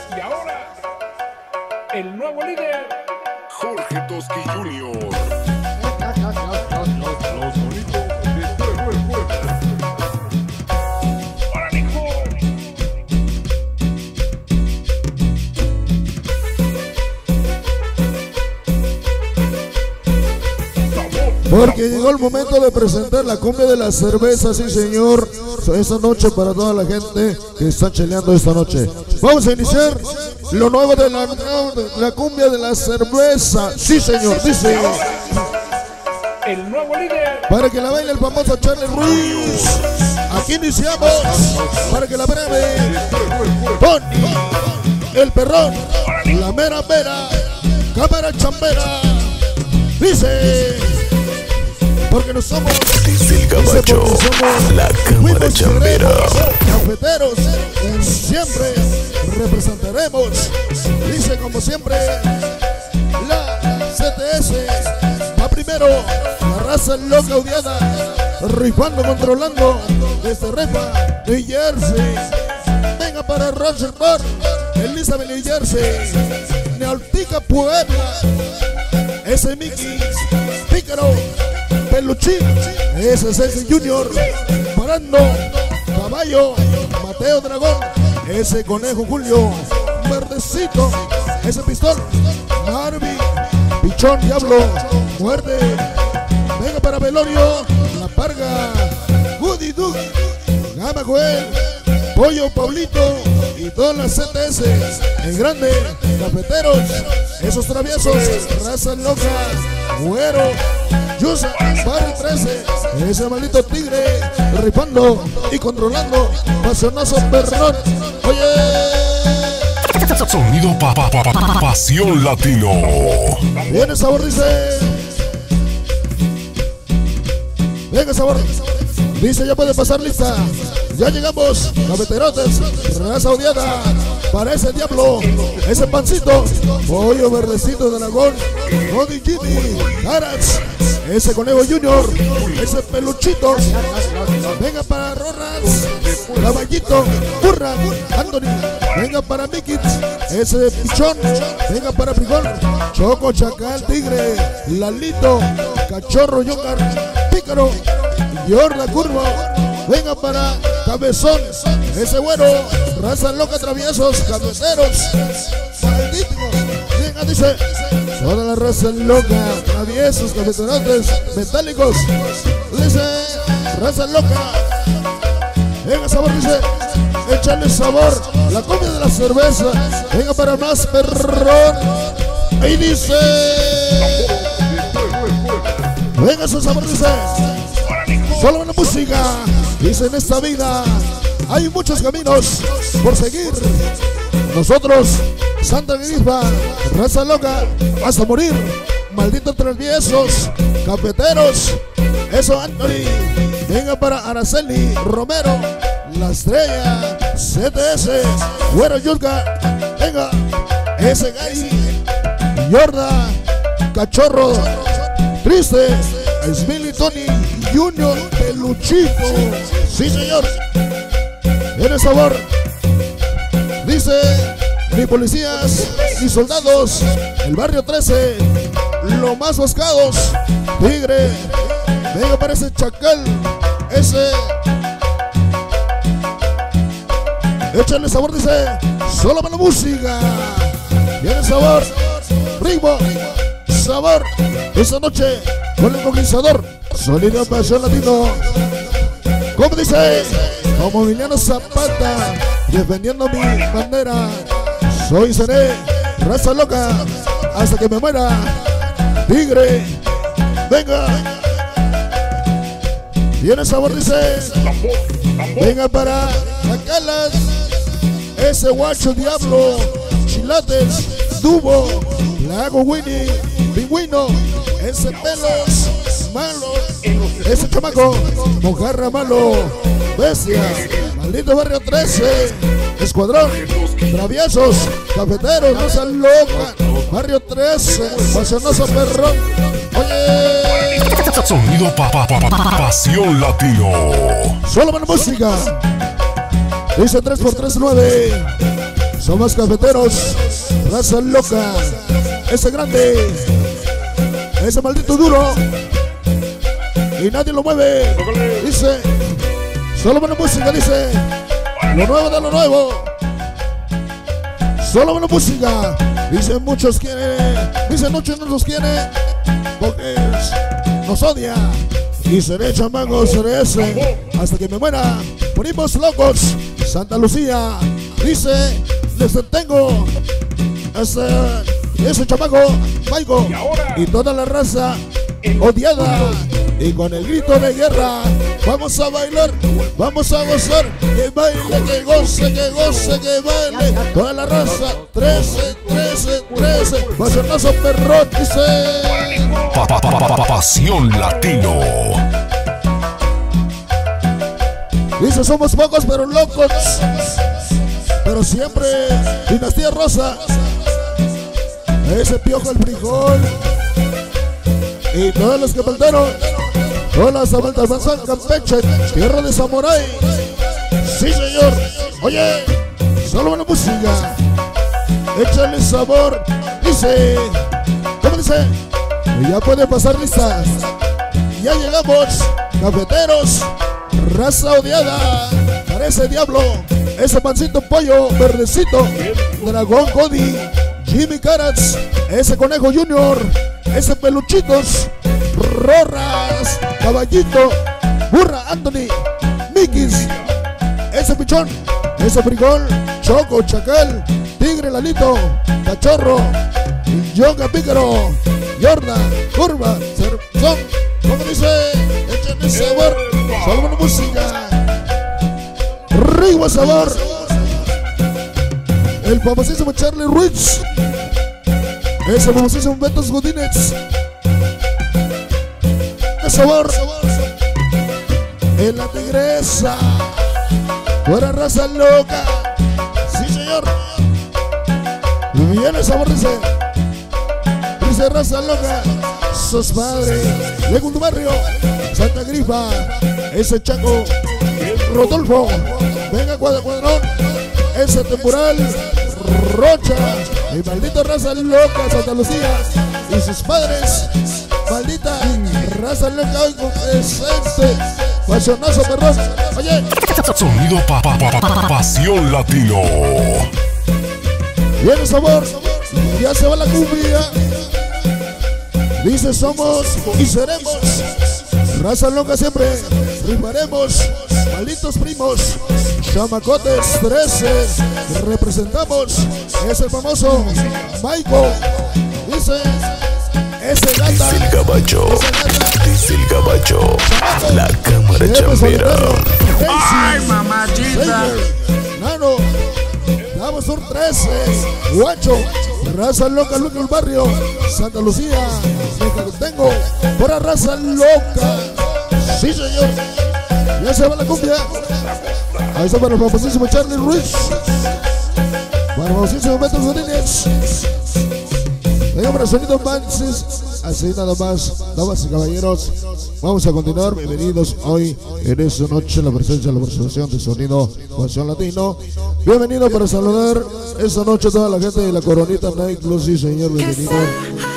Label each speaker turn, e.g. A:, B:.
A: Y ahora, el nuevo líder,
B: Jorge Toski Jr.
A: los bonitos de todo el pueblo. ¡Órale, hijo!
C: Porque llegó el momento de presentar la cumbia de la cerveza, sí señor. Esta noche para toda la gente que está cheleando esta noche. Vamos a iniciar lo nuevo de la cumbia de la cerveza, sí señor, dice.
A: El nuevo líder,
C: Para que la baile el famoso Charlie Ruiz. Aquí iniciamos, para que la breve Tony, el perrón, la mera mera, cámara chambera. Dice, porque no somos,
B: Desde el Gabacho, la cámara chambera.
C: cafeteros, siempre representaremos. Dice como siempre, la CTS va primero, la raza loca odiada, rifando, controlando desde Repa, New Jersey. Venga para Rochester, Elizabeth, New Jersey, Neoltica, Puebla, ese Mickey, Pícaro, Peluchín, ese Sergio Junior, Parando, Caballo, Mateo Dragón, ese Conejo Julio, Verdecito, ese Pistón, Marvin, Pichón, Diablo, Muerte, venga para Velorio, La Parga, Woody Duke, Gama Joel, Pollo Pablito y todas las CTS en grande, cafeteros, esos traviesos, raza loca, güero, Yusa, Barrio 13, ese maldito tigre, rifando y controlando, pasionazo perrón. Oye,
B: Sonido Pasión Latino.
C: viene sabor, dice. Venga sabor, dice ya puede pasar lista. Ya llegamos, cafeterotes, raza odiada, para ese diablo, ese pancito, pollo verdecito de dragón, Cody Jimmy, Carats, ese conejo junior, ese peluchito, venga para Ronas, Caballito, Burra, Anthony, venga para Mikit, ese pichón, venga para Frijol, Choco, Chacal, Tigre, Lalito, Cachorro, Yongar, Pícaro, Yorda, Curva, venga para Cabezón, ese güero, raza loca, traviesos, cabeceros, malditos, venga, dice, toda la raza loca, traviesos, cabecerotes, metálicos, dice, raza loca, venga sabor, dice, échale sabor, la cumbia de la cerveza, venga para más perrón, y dice, venga su sabor, dice, solo una música, dice en esta vida hay muchos caminos por seguir. Nosotros, Santa Grifa, raza loca, hasta morir, malditos traviesos, cafeteros, eso Anthony, venga para Araceli, Romero, La Estrella, CTS, Güero Yulka, venga, ese Gay, Yorda, Cachorro, Triste, Smiley Tony Junior, Peluchito, sí señor, viene sabor, dice, ni policías, ni soldados, el barrio 13, lo más buscados, Tigre, venga para ese Chacal, ese, échale sabor, dice, solo para la música, viene sabor, ritmo, sabor, esa noche con el conquistador, sonido Pasión Latino, como dice, como Emiliano Zapata, defendiendo mi bandera, soy seré, raza loca, hasta que me muera, Tigre, venga, viene sabor, dice, venga para Acalas, ese guacho diablo, Chilates, Dubo, Lago Winnie, Pingüino, ese pelos malo, ese chamaco, mojarra malo, bestia, maldito barrio 13, escuadrón, traviesos, cafeteros, raza loca, barrio 13, pasionazo perrón, oye,
B: Sonido Pasión Latino.
C: solo para música, dice 3x3 9, Somos cafeteros, raza loca. Ese grande, ese maldito duro, y nadie lo mueve. Dice, solo buena música, dice. Lo nuevo de lo nuevo. Solo buena música. Dicen muchos quieren, dicen muchos no nos quieren, porque nos odia. Y seré chamaco, seré ese, hasta que me muera. Ponimos locos. Santa Lucía, dice, les detengo. Ese chamaco, Maico, y toda la raza odiada. Y con el grito de guerra, vamos a bailar, vamos a gozar. Que baile, que goce, que goce, que baile. Toda la raza, 13, 13, 13. Pasionazo perrón, dice.
B: Pasión Latino.
C: Dice, somos pocos pero locos. Pero siempre Dinastía Rosa. Ese Piojo el Frijol. Y todos los que faltaron. Todas las Amaltamanzán, Campeche, tierra de Samurai. Sí, señor. Oye, solo buena música. Échale sabor. Dice, ¿cómo dice? Y ya puede pasar lista. Ya llegamos, cafeteros, raza odiada. Parece diablo. Ese pancito pollo verdecito. Dragón Cody, Jimmy Carats, ese Conejo Junior, ese Peluchitos, Rorras, Caballito, Burra Anthony, Mikis, ese Pichón, ese Frijol, Choco, Chacal, Tigre Lalito, Cachorro, Yoga Pícaro, Jordan, Curva, Cerzón, como dice, échenle sabor, solo buena música, rico sabor, el famosísimo Charlie Ruiz, ese famosísimo Betos Godínez, de sabor, en la tigresa, fuera raza loca, sí señor, viene sabor, dice raza loca, sos padre, de tu barrio, Santa Grifa, ese Chaco, Rodolfo, venga Cuadrón, ese Temporal, Rocha, mi maldita raza loca, Santa Lucía, y sus padres, maldita raza loca hoy con presente, pasionazo perrón, oye.
B: Sonido Pasión Latino.
C: Viene sabor, ya se va la cumbia. Dice somos y seremos raza loca siempre, rifaremos, malditos primos, chamacotes 13, representamos, es el famoso Maico, dice, ese gata,
B: Dice el gabacho, dice el gabacho, la cámara chambera.
C: ¡Ay, mamachita! Nano, damos un 13, guacho, raza loca, loca el barrio, Santa Lucía, tengo, pura raza loca, sí señor, ya se va la cumbia, ahí está para el famosísimo Charlie Ruiz, para el famosísimo Betos Godínez, venga para el sonido Manses, así nada más, damas y caballeros, vamos a continuar, bienvenidos hoy en esta noche, la presencia de la presentación de sonido Pasión Latino, bienvenido para saludar esta noche a toda la gente de la Coronita Night Club, sí señor, bienvenido.